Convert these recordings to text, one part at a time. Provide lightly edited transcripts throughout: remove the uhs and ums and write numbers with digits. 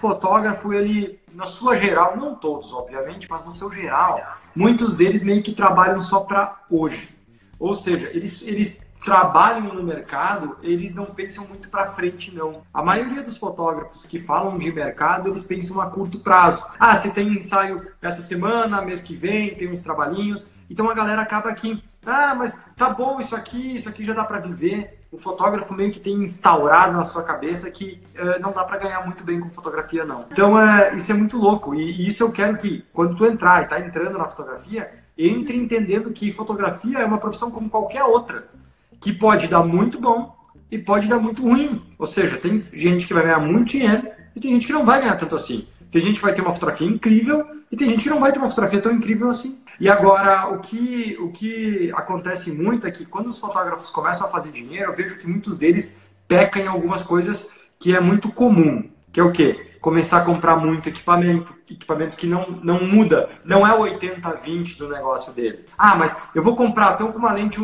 fotógrafo, ele, na sua geral, não todos, obviamente, mas no seu geral, muitos deles meio que trabalham só para hoje. Ou seja, eles trabalham no mercado, eles não pensam muito para frente, não. A maioria dos fotógrafos que falam de mercado, eles pensam a curto prazo. Ah, você tem ensaio essa semana, mês que vem, tem uns trabalhinhos. Então a galera acaba aqui, mas tá bom isso aqui já dá para viver. O fotógrafo meio que tem instaurado na sua cabeça que não dá para ganhar muito bem com fotografia, não. Então isso é muito louco. E isso eu quero que, quando tu entrar e tá entrando na fotografia, entre entendendo que fotografia é uma profissão como qualquer outra, que pode dar muito bom e pode dar muito ruim. Ou seja, tem gente que vai ganhar muito dinheiro e tem gente que não vai ganhar tanto assim. Tem gente que vai ter uma fotografia incrível e tem gente que não vai ter uma fotografia tão incrível assim. E agora, o que acontece muito é que quando os fotógrafos começam a fazer dinheiro, eu vejo que muitos deles pecam em algumas coisas que é muito comum. Que é o quê? Começar a comprar muito equipamento que não muda, não é o 80-20 do negócio dele. Ah, mas eu vou comprar, então com uma lente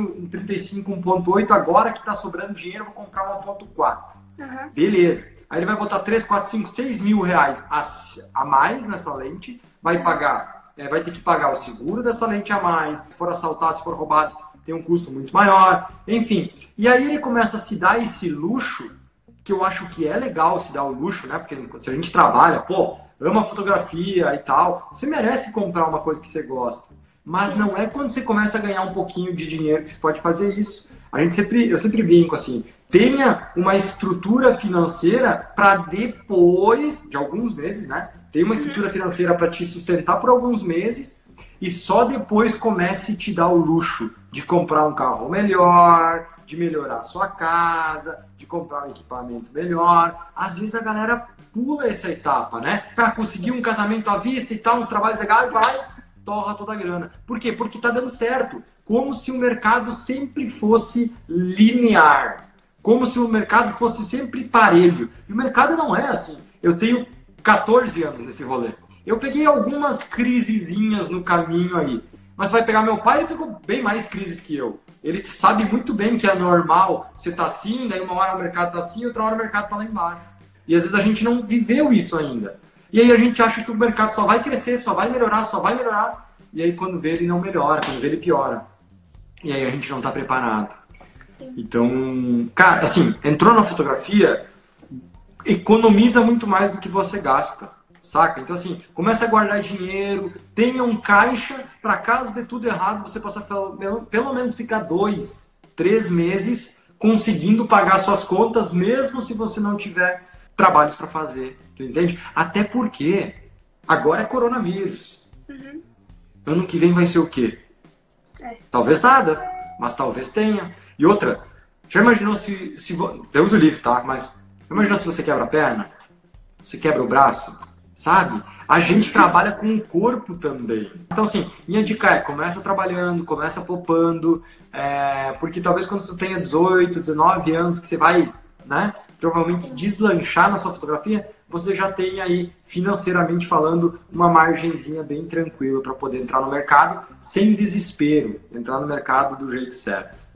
35 1.8, agora que está sobrando dinheiro, eu vou comprar uma 1.4. Uhum. Beleza. Aí ele vai botar 3, 4, 5, 6 mil reais a mais nessa lente, vai ter que pagar o seguro dessa lente a mais, se for assaltado, se for roubado, tem um custo muito maior, enfim. E aí ele começa a se dar esse luxo, que eu acho que é legal se dar o luxo, né? Porque se a gente trabalha, ama fotografia e tal, você merece comprar uma coisa que você gosta. Mas não é quando você começa a ganhar um pouquinho de dinheiro que você pode fazer isso. Eu sempre brinco assim, tenha uma estrutura financeira para depois de alguns meses, né? Tem uma estrutura financeira para te sustentar por alguns meses e só depois comece a te dar o luxo de comprar um carro melhor, de melhorar a sua casa, de comprar um equipamento melhor. Às vezes a galera pula essa etapa, né? Conseguir um casamento à vista e tal, uns trabalhos legais, vai, torra toda a grana. Por quê? Porque tá dando certo. Como se o mercado sempre fosse linear. Como se o mercado fosse sempre parelho. E o mercado não é assim. Eu tenho 14 anos nesse rolê. Eu peguei algumas crisezinhas no caminho aí. Mas vai pegar meu pai, ele pegou bem mais crises que eu. Ele sabe muito bem que é normal você tá assim, daí uma hora o mercado tá assim, outra hora o mercado tá lá embaixo. E às vezes a gente não viveu isso ainda. E aí a gente acha que o mercado só vai crescer, só vai melhorar. E aí quando vê ele não melhora, quando vê ele piora. E aí a gente não tá preparado. Sim. Então, cara, assim, entrou na fotografia, economiza muito mais do que você gasta. Saca? Então assim, começa a guardar dinheiro, tenha um caixa para caso dê tudo errado, você possa pelo menos ficar 2, 3 meses conseguindo pagar suas contas, mesmo se você não tiver trabalhos para fazer. Tu entende? Até porque agora é coronavírus. Uhum. Ano que vem vai ser o quê? Talvez nada, mas talvez tenha. E outra, já imaginou se Deus o livre, tá? Mas imagina se você quebra a perna, você quebra o braço, sabe? A gente trabalha com o corpo também. Então, assim, minha dica é, começa trabalhando, começa poupando, porque talvez quando tu tenha 18, 19 anos, que você vai, né, provavelmente deslanchar na sua fotografia, você já tem aí, financeiramente falando, uma margenzinha bem tranquila para poder entrar no mercado sem desespero, entrar no mercado do jeito certo.